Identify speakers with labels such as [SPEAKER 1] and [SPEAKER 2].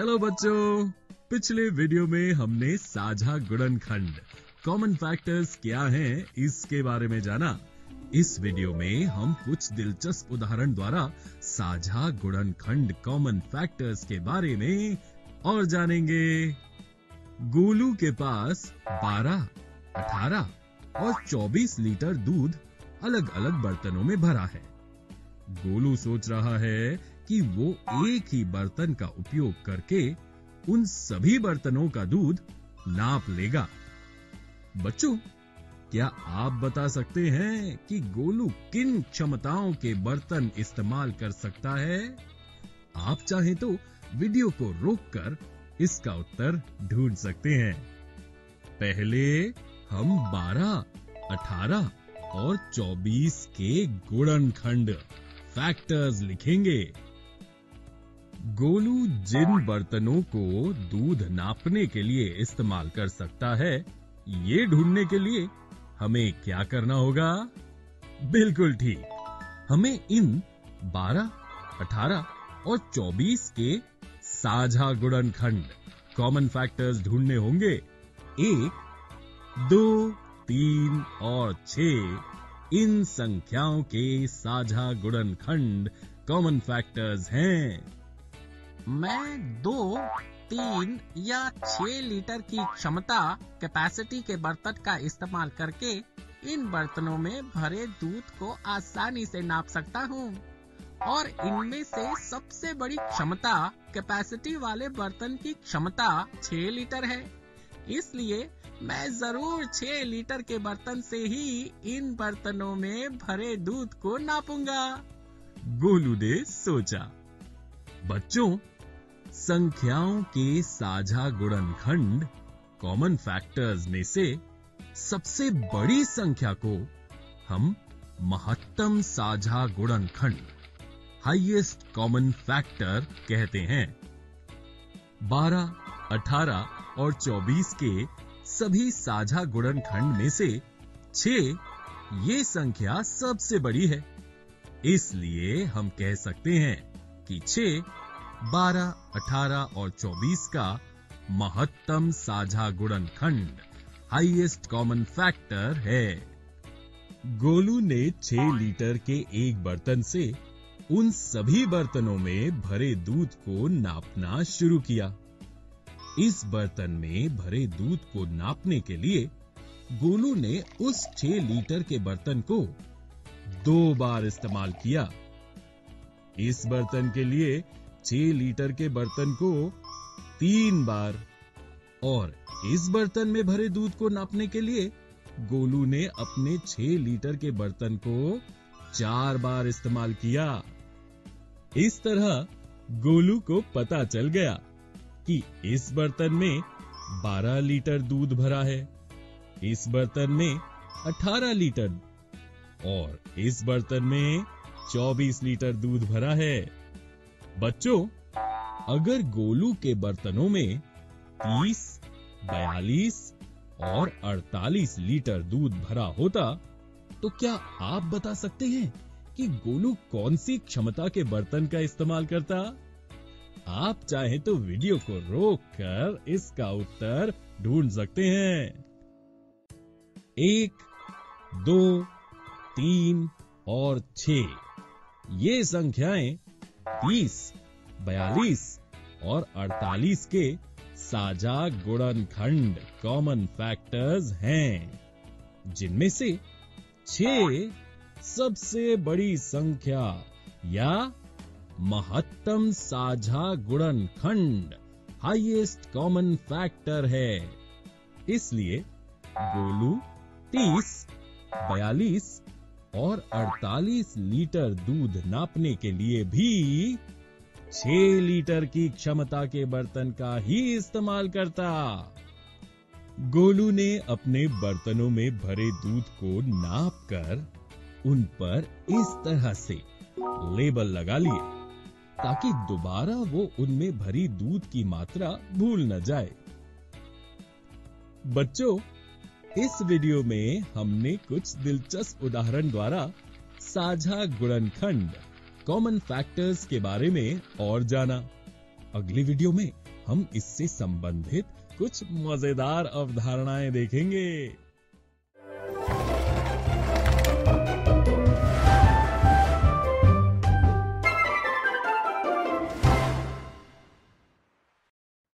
[SPEAKER 1] Hello बच्चों, पिछले video में हमने साझा गुणनखंड कॉमन फैक्टर्स क्या हैं इसके बारे में जाना। इस वीडियो में हम कुछ दिलचस्प उदाहरण द्वारा साझा गुणनखंड कॉमन फैक्टर्स के बारे में और जानेंगे। गोलू के पास 12, 18 और 24 लीटर दूध अलग अलग बर्तनों में भरा है। गोलू सोच रहा है कि वो एक ही बर्तन का उपयोग करके उन सभी बर्तनों का दूध नाप लेगा। बच्चों, क्या आप बता सकते हैं कि गोलू किन क्षमताओं के बर्तन इस्तेमाल कर सकता है? आप चाहें तो वीडियो को रोककर इसका उत्तर ढूंढ सकते हैं। पहले हम 12, 18 और 24 के गुणनखंड फैक्टर्स लिखेंगे। गोलू जिन बर्तनों को दूध नापने के लिए इस्तेमाल कर सकता है, ये ढूंढने के लिए हमें क्या करना होगा? बिल्कुल ठीक, हमें इन 12, 18 और 24 के साझा गुणनखंड कॉमन फैक्टर्स ढूंढने होंगे। 1, 2, 3 और 6 इन संख्याओं के साझा गुणनखंड कॉमन फैक्टर्स हैं।
[SPEAKER 2] मैं 2, 3 या 6 लीटर की क्षमता कैपेसिटी के बर्तन का इस्तेमाल करके इन बर्तनों में भरे दूध को आसानी से नाप सकता हूँ और इनमें से सबसे बड़ी क्षमता कैपेसिटी वाले बर्तन की क्षमता 6 लीटर है। इसलिए मैं जरूर 6 लीटर के बर्तन से ही इन बर्तनों में भरे दूध को नापूंगा।
[SPEAKER 1] गोलू ने सोचा। बच्चों, संख्याओं के साझा गुणनखंड कॉमन फैक्टर्स में से सबसे बड़ी संख्या को हम महत्तम साझा गुणनखंड हाईएस्ट कॉमन फैक्टर कहते हैं। 12, 18 और 24 के सभी साझा गुणनखंड में से 6 ये संख्या सबसे बड़ी है। इसलिए हम कह सकते हैं कि 6, 12, 18 और 24 का महत्तम साझा गुणनखंड हाईएस्ट कॉमन फैक्टर है। गोलू ने 6 लीटर के एक बर्तन से उन सभी बर्तनों में भरे दूध को नापना शुरू किया। इस बर्तन में भरे दूध को नापने के लिए गोलू ने उस 6 लीटर के बर्तन को 2 बार इस्तेमाल किया। इस बर्तन के लिए 6 लीटर के बर्तन को 3 बार और इस बर्तन में भरे दूध को नापने के लिए गोलू ने अपने 6 लीटर के बर्तन को 4 बार इस्तेमाल किया। इस तरह गोलू को पता चल गया कि इस बर्तन में 12 लीटर दूध भरा है, इस बर्तन में 18 लीटर और इस बर्तन में 24 लीटर दूध भरा है। बच्चों, अगर गोलू के बर्तनों में 30, 42 और 48 लीटर दूध भरा होता तो क्या आप बता सकते हैं कि गोलू कौन सी क्षमता के बर्तन का इस्तेमाल करता? आप चाहें तो वीडियो को रोककर इसका उत्तर ढूंढ सकते हैं। 1, 2, 3 और 6 ये संख्याएं 30, 42 और 48 के साझा गुणनखंड कॉमन फैक्टर्स हैं, जिनमें से 6 सबसे बड़ी संख्या या महत्तम साझा गुणनखंड हाईएस्ट कॉमन फैक्टर है। इसलिए गोलू 30, 42 और 48 लीटर दूध नापने के लिए भी 6 लीटर की क्षमता के बर्तन का ही इस्तेमाल करता। गोलू ने अपने बर्तनों में भरे दूध को नापकर उन पर इस तरह से लेबल लगा लिए ताकि दोबारा वो उनमें भरी दूध की मात्रा भूल न जाए। बच्चों, इस वीडियो में हमने कुछ दिलचस्प उदाहरण द्वारा साझा गुणनखंड कॉमन फैक्टर्स के बारे में और जाना। अगली वीडियो में हम इससे संबंधित कुछ मजेदार अवधारणाएं देखेंगे।